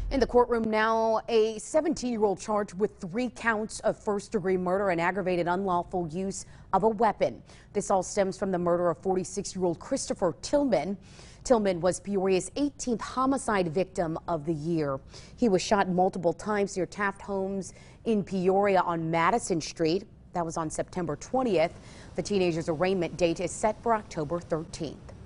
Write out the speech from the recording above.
In the courtroom now, a 17-year-old charged with 3 counts of first-degree murder and aggravated unlawful use of a weapon. This all stems from the murder of 46-year-old Christopher Tillman. Tillman was Peoria's 18th homicide victim of the year. He was shot multiple times near Taft Homes in Peoria on Madison Street. That was on September 20th. The teenager's arraignment date is set for October 13th.